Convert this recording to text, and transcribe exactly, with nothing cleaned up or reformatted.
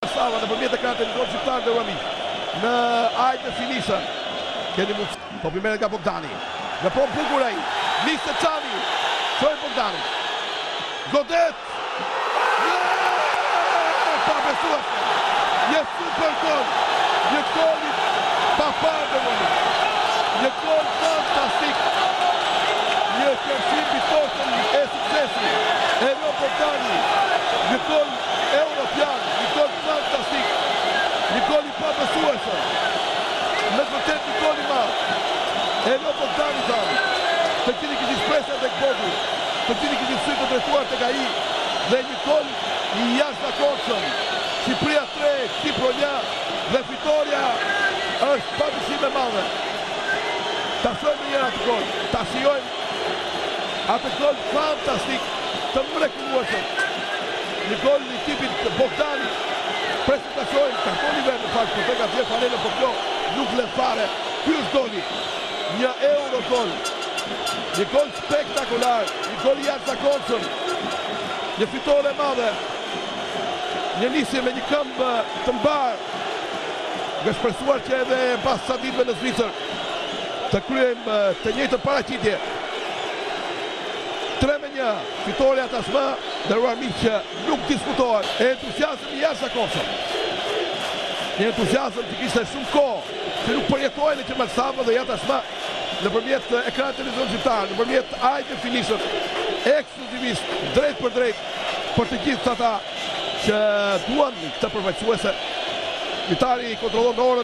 Sava nëpërmjet ekranit televizor shqiptar dhe Rami. Në Ajde Finisa. Keni mund po primere nga Bogdani. Në po bukurej. Nisë Çani. Çoj Bogdani. Godet. Pa besuese. Një super gol. Një gol pa parë dhe Rami. Një gol fantastik. Një kërcim i tokën e suksesit. Ero Bogdani. Një gol europian, një gol fantastik, një gol i pabesueshëm. Me vërtet një gol i madh. Ero Bogdani thamë, të cili kishte shpresë tek Bogu, të cili kishte sy të drejtuar tek ai, dhe një gol i jashtëzakonshëm. Shqipëria tre, Kipro një, dhe fitoria është pa dyshim e madhe. Ta shohim një herë atë gol, ta shijojmë atë gol fantastik të mrekullueshëm. Një gol një tipit Bogdani, presim të shojnë, kartoni verë në fakt, për të ka tjerë panelën, për kjo nuk le fare. Ky është goli, një euro gol, një gol spektakular, një gol i jashtëzakonshëm, një fitore e madhe, një nisje me një këmbë të mbarë, nga shpresuar që edhe pas sa ditëve në Zvicër të kryejmë të njëjtën paraqitje. tre me një, fitoria tashmë, dhe Rami që nuk diskutohet. Entuziazëm i jashtëzakonshëm. Një entuziazëm që kishte shumë kohë, që nuk përjetojnë që Sava dhe ja tashmë nëpërmjet ekranit televizor shqiptar, nëpërmjet Ajde Finisës, ekskluzivisht, drejt për drejt, për të gjithë ata që duan këtë përfaqësuese. Mitari kontrollon orën.